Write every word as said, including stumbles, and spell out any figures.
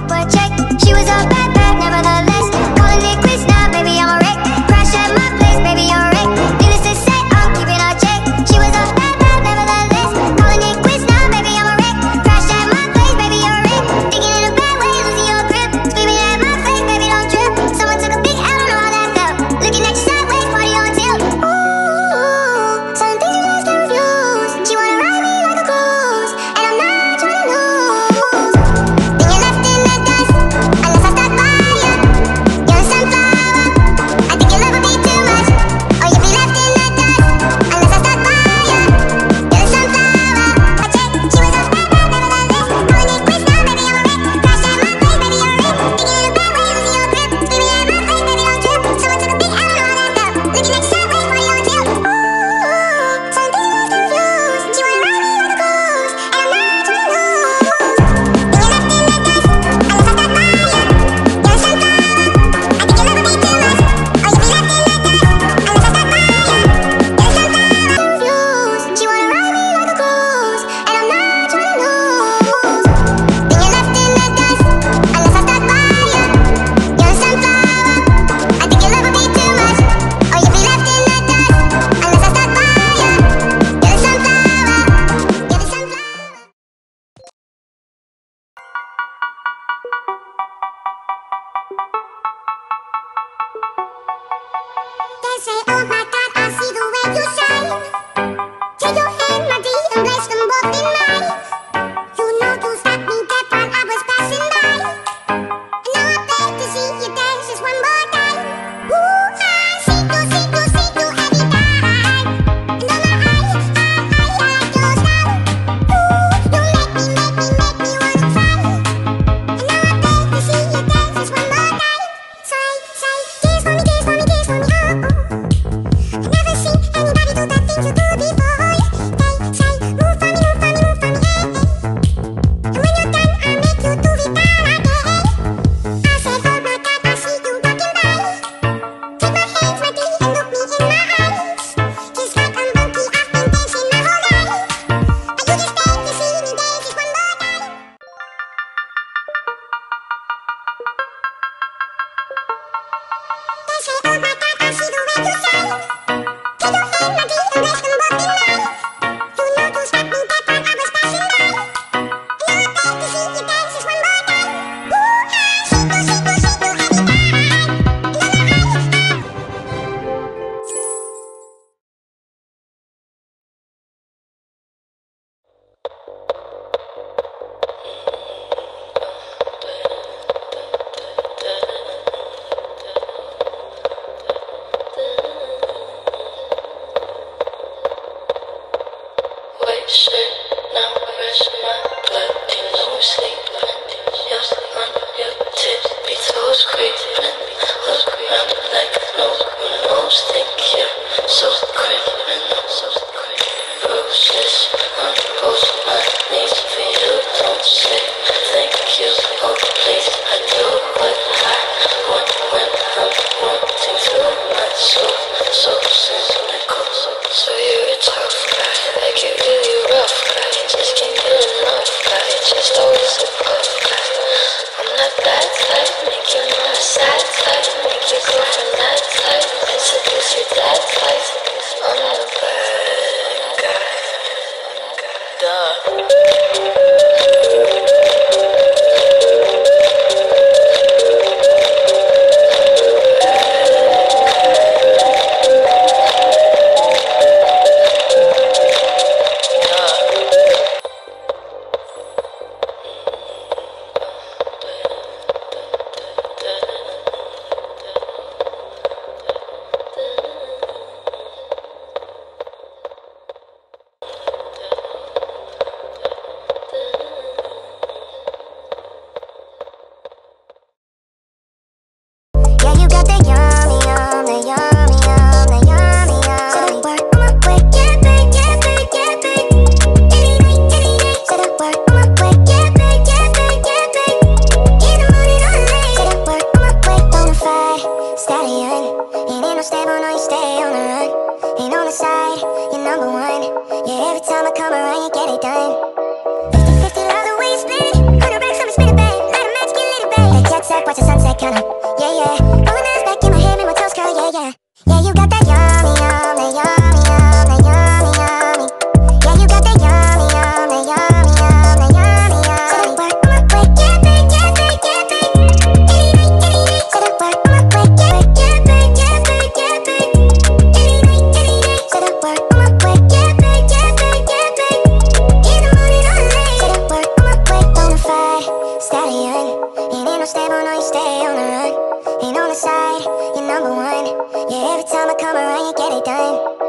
but check. She was a bad bad, nevertheless. Calling it quits now, baby, I'm a wreck. Crash at my place, baby, I'm a wreck. Needless to say, I'm keeping her check. She was a bad bad, nevertheless. Calling it quits now, baby, I'm a wreck. Crash at my place, baby, I'm a wreck. Thinking in a bad way, losing your grip. Screaming at my face, baby, don't trip. Someone took a big L, don't know how that felt. Looking at you sideways, party on tilt. Ooh, some things you just can't refuse. She wanna ride me like a cruise, and I'm not trying to lose. Then you're left in the dust, unless I stuck by you. You're a sunflower, I think your love would be too much. Or you'd be left in the dust, unless I stuck by you. You're a sunflower, I check. She was a bad bad, nevertheless. Calling it quits now, baby, I'm a wreck. Crash at my place, baby, you're a wreck. Thinking in a bad way, losing your grip. Screaming at my face, baby, don't trip. Someone took a big L, don't know how that felt. Looking at you sideways, party on tilt. Ooh, some things you just can't refuse. She wanna ride me like a cruise, and I'm not trying to lose. Then you're left in the dust, unless I stuck by you. You're a sunflower, I think your love would be too much. Or you'd be left in the dust, unless I stuck by you. You're a sunflower, confused. She wanna ride me like a cruise, and I'm not trying to lose. Then you're left in the dust, unless I stuck by you. You're a sunflower, I think your love would be too much. Or you'd be left in the dust, unless I stuck by you. You're the sunflower, you're the sunflower. They say, oh my God, I see the way you shine. Take your hand, my dear, and place them both in mine. You know you stopped me dead while I was passing by. And now I beg to see you dance just one more time. Ooh, I see you, see you, see you every time. And oh my, I, I, I, I like your style. Ooh, you make me, make me, make me wanna cry. And now I beg to see you dance just one more time. Say, say, dance for me, dance for me, dance for me, oh, oh. I've never seen anybody do the things you do before. They say, move for me, move for me, move for me, eh, eh. And when you're done, I'll make you do it all again. I said, oh my God, I see you walking by. Take my hands, my dear, and look me in my eyes. Just like a monkey, I've been dancing my whole life. And you just beg to see me dance just one more time. They say, oh my God, I see the way you shine. Take your hand, my dear, and place them both in mine. You know you stopped me dead while I was passing by. And now I beg to see you dance just one more time. Ooh, I see you, see you, see you every time. And oh my, I, I. White shirt, now fresh in my blood. You know I'm sleeping. Yours on your tips, be toes creeping. Look around like no one knows. Think you're so creeping, so creeping. Bruises on both my knees for you. Don't say thank you. Oh please, I do what I want when I'm wanting too much. So, so cynical. So you're a tough guy, like you're really rough guy. Just can't get enough. gang.